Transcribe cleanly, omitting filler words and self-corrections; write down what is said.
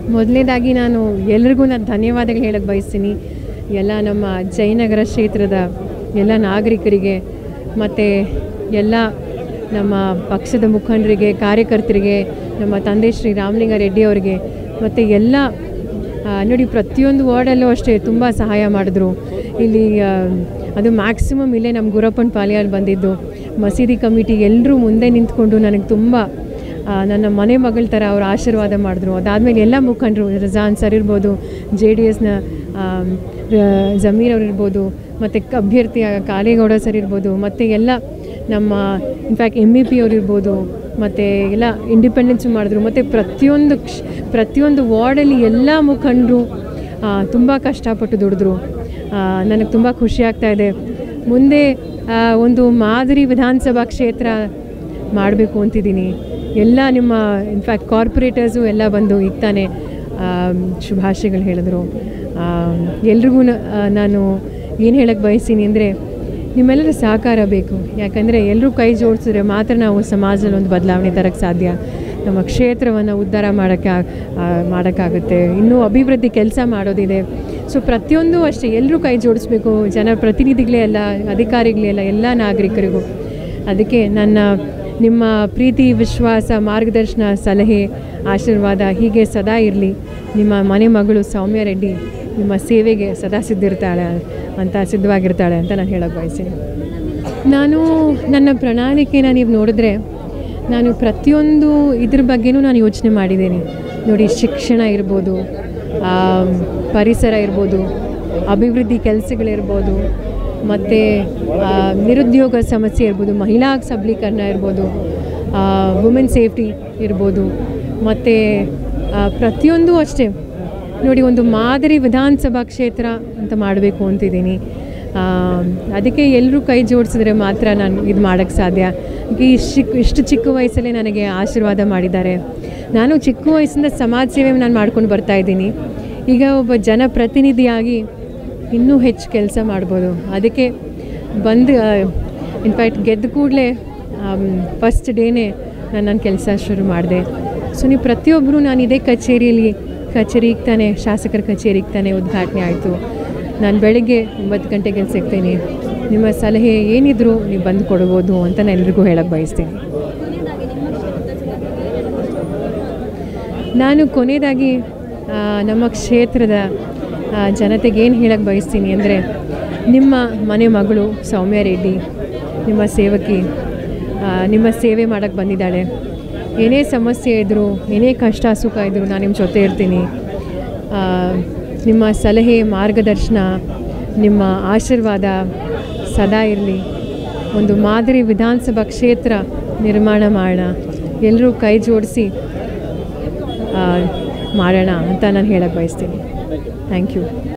ಮೊದಲನೇದಾಗಿ ನಾನು ಎಲ್ರಿಗೂ ಧನ್ಯವಾದಗಳು ಹೇಳಕ್ಕೆ ಬಯಸ್ತೀನಿ. ಎಲ್ಲ ನಮ್ಮ ಜಯನಗರ ಕ್ಷೇತ್ರದ ಎಲ್ಲ ನಾಗರಿಕರಿಗೆ ಮತ್ತು ಎಲ್ಲ ನಮ್ಮ ಪಕ್ಷದ ಮುಖಂಡರಿಗೆ, ಕಾರ್ಯಕರ್ತರಿಗೆ, ನಮ್ಮ ತಂದೆ ಶ್ರೀ ರಾಮಲಿಂಗಾರೆಡ್ಡಿ ಅವರಿಗೆ ಮತ್ತು ಎಲ್ಲ ನೋಡಿ ಪ್ರತಿಯೊಂದು ವಾರ್ಡಲ್ಲೂ ಅಷ್ಟೇ ತುಂಬ ಸಹಾಯ ಮಾಡಿದ್ರು. ಇಲ್ಲಿ ಅದು ಮ್ಯಾಕ್ಸಿಮಮ್ ಇಲ್ಲೇ ನಮ್ಮ ಗುರಪ್ಪನ ಪಾಳ್ಯಲ್ಲಿ ಬಂದಿದ್ದು ಮಸೀದಿ ಕಮಿಟಿ ಎಲ್ಲರೂ ಮುಂದೆ ನಿಂತ್ಕೊಂಡು ನನಗೆ ತುಂಬ ನನ್ನ ಮನೆ ಮಗಳ ಥರ ಅವರು ಆಶೀರ್ವಾದ ಮಾಡಿದ್ರು. ಅದಾದಮೇಲೆ ಎಲ್ಲ ಮುಖಂಡರು, ರಜಾನ್ ಸರ್ ಇರ್ಬೋದು, JDSನ ಜಮೀರ್ ಅವ್ರು ಇರ್ಬೋದು, ಮತ್ತು ಅಭ್ಯರ್ಥಿ ಕಾಲೇಗೌಡ ಸರ್ ಇರ್ಬೋದು, ಮತ್ತು ಎಲ್ಲ ನಮ್ಮ ಇನ್ಫ್ಯಾಕ್ಟ್ MEP ಅವ್ರು ಇರ್ಬೋದು, ಮತ್ತು ಎಲ್ಲ ಇಂಡಿಪೆಂಡೆನ್ಸು ಮಾಡಿದ್ರು. ಮತ್ತು ಪ್ರತಿಯೊಂದು ವಾರ್ಡಲ್ಲಿ ಎಲ್ಲ ಮುಖಂಡರು ತುಂಬ ಕಷ್ಟಪಟ್ಟು ದುಡಿದ್ರು. ನನಗೆ ತುಂಬ ಖುಷಿ ಆಗ್ತಾಯಿದೆ. ಮುಂದೆ ಒಂದು ಮಾದರಿ ವಿಧಾನಸಭಾ ಕ್ಷೇತ್ರ ಮಾಡಬೇಕು ಅಂತಿದ್ದೀನಿ. ಎಲ್ಲ ನಿಮ್ಮ ಇನ್ಫ್ಯಾಕ್ಟ್ ಕಾರ್ಪೊರೇಟರ್ಸು ಎಲ್ಲ ಬಂದು ಈಗ ತಾನೇ ಶುಭಾಶಯಗಳು ಹೇಳಿದ್ರು. ಎಲ್ರಿಗೂ ನಾನು ಏನು ಹೇಳಕ್ಕೆ ಬಯಸ್ತೀನಿ ಅಂದರೆ ನಿಮ್ಮೆಲ್ಲರ ಸಹಕಾರ ಬೇಕು. ಯಾಕಂದರೆ ಎಲ್ಲರೂ ಕೈ ಜೋಡಿಸಿದ್ರೆ ಮಾತ್ರ ನಾವು ಸಮಾಜದಲ್ಲಿ ಒಂದು ಬದಲಾವಣೆ ತರಕ್ಕೆ ಸಾಧ್ಯ. ನಮ್ಮ ಕ್ಷೇತ್ರವನ್ನು ಉದ್ಧಾರ ಮಾಡೋಕ್ಕಾಗುತ್ತೆ. ಇನ್ನೂ ಅಭಿವೃದ್ಧಿ ಕೆಲಸ ಮಾಡೋದಿದೆ. ಸೊ ಪ್ರತಿಯೊಂದು ಅಷ್ಟೇ ಎಲ್ಲರೂ ಕೈ ಜೋಡಿಸ್ಬೇಕು. ಜನಪ್ರತಿನಿಧಿಗಳೇ ಅಲ್ಲ, ಅಧಿಕಾರಿಗಳೇ ಅಲ್ಲ, ಎಲ್ಲ ನಾಗರಿಕರಿಗೂ. ಅದಕ್ಕೆ ನಿಮ್ಮ ಪ್ರೀತಿ, ವಿಶ್ವಾಸ, ಮಾರ್ಗದರ್ಶನ, ಸಲಹೆ, ಆಶೀರ್ವಾದ ಹೀಗೆ ಸದಾ ಇರಲಿ. ನಿಮ್ಮ ಮನೆ ಮಗಳು ಸೌಮ್ಯ ರೆಡ್ಡಿ ನಿಮ್ಮ ಸೇವೆಗೆ ಸದಾ ಸಿದ್ಧವಾಗಿರ್ತಾಳೆ ಅಂತ ನಾನು ಹೇಳೋಕ್ಕೆ ಬಯಸ್ತೀನಿ. ನನ್ನ ಪ್ರಣಾಳಿಕೆನ ನೀವು ನೋಡಿದ್ರೆ ನಾನು ಪ್ರತಿಯೊಂದು ಇದ್ರ ಬಗ್ಗೆನೂ ನಾನು ಯೋಚನೆ ಮಾಡಿದ್ದೀನಿ. ನೋಡಿ, ಶಿಕ್ಷಣ ಇರ್ಬೋದು, ಪರಿಸರ ಇರ್ಬೋದು, ಅಭಿವೃದ್ಧಿ ಕೆಲಸಗಳಿರ್ಬೋದು, ಮತ್ತು ನಿರುದ್ಯೋಗ ಸಮಸ್ಯೆ ಇರ್ಬೋದು, ಮಹಿಳಾ ಸಬಲೀಕರಣ ಇರ್ಬೋದು, ವುಮೆನ್ ಸೇಫ್ಟಿ ಇರ್ಬೋದು, ಮತ್ತು ಪ್ರತಿಯೊಂದು ಅಷ್ಟೇ ನೋಡಿ ಒಂದು ಮಾದರಿ ವಿಧಾನಸಭಾ ಕ್ಷೇತ್ರ ಅಂತ ಮಾಡಬೇಕು ಅಂತಿದ್ದೀನಿ. ಅದಕ್ಕೆ ಎಲ್ಲರೂ ಕೈ ಜೋಡಿಸಿದ್ರೆ ಮಾತ್ರ ನಾನು ಇದು ಮಾಡೋಕ್ಕೆ ಸಾಧ್ಯ. ಇಷ್ಟು ಚಿಕ್ಕ ವಯಸ್ಸಲ್ಲೇ ನನಗೆ ಆಶೀರ್ವಾದ ಮಾಡಿದ್ದಾರೆ. ನಾನು ಚಿಕ್ಕ ವಯಸ್ಸಿಂದ ಸಮಾಜ ಸೇವೆ ನಾನು ಮಾಡ್ಕೊಂಡು ಬರ್ತಾಯಿದ್ದೀನಿ. ಈಗ ಒಬ್ಬ ಜನಪ್ರತಿನಿಧಿಯಾಗಿ ಇನ್ನೂ ಹೆಚ್ಚು ಕೆಲಸ ಮಾಡ್ಬೋದು. ಅದಕ್ಕೆ ಇನ್ಫ್ಯಾಕ್ಟ್ ಗೆದ್ದ ಕೂಡಲೇ ಫಸ್ಟ್ ಡೇನೇ ನನ್ನ ಕೆಲಸ ಶುರು ಮಾಡಿದೆ. ಸೊ ನೀವು ಪ್ರತಿಯೊಬ್ಬರು ನಾನು ಇದೇ ಕಚೇರಿಗೆ ತಾನೇ, ಶಾಸಕರ ಕಚೇರಿಗೆ ತಾನೇ ಉದ್ಘಾಟನೆ ಆಯಿತು. ನಾನು ಬೆಳಗ್ಗೆ 9 ಗಂಟೆಗೆ ಸಿಗ್ತೀನಿ. ನಿಮ್ಮ ಸಲಹೆ ಏನಿದ್ರು ನೀವು ಬಂದು ಕೊಡ್ಬೋದು ಅಂತ ನಾನು ಎಲ್ರಿಗೂ ಹೇಳಕ್ಕೆ ಬಯಸ್ತೀನಿ. ನಾನು ಕೊನೆಯದಾಗಿ ನಮ್ಮ ಕ್ಷೇತ್ರದ ಜನತೆಗೆ ಏನು ಹೇಳಕ್ಕೆ ಬಯಸ್ತೀನಿ ಅಂದರೆ, ನಿಮ್ಮ ಮನೆ ಮಗಳು ಸೌಮ್ಯ ರೆಡ್ಡಿ ನಿಮ್ಮ ಸೇವಕಿ, ನಿಮ್ಮ ಸೇವೆ ಮಾಡೋಕ್ಕೆ ಬಂದಿದ್ದಾಳೆ. ಏನೇ ಸಮಸ್ಯೆ ಇದ್ದರೂ, ಏನೇ ಕಷ್ಟ ಸುಖ ಇದ್ದರೂ ನಾನು ನಿಮ್ಮ ಜೊತೆ ಇರ್ತೀನಿ. ನಿಮ್ಮ ಸಲಹೆ, ಮಾರ್ಗದರ್ಶನ, ನಿಮ್ಮ ಆಶೀರ್ವಾದ ಸದಾ ಇರಲಿ. ಒಂದು ಮಾದರಿ ವಿಧಾನಸಭಾ ಕ್ಷೇತ್ರ ನಿರ್ಮಾಣ ಮಾಡೋಣ, ಎಲ್ಲರೂ ಕೈ ಜೋಡಿಸಿ ಮಾಡೋಣ ಅಂತ ನಾನು ಹೇಳಕ್ಕೆ ಬಯಸ್ತೀನಿ. Thank you.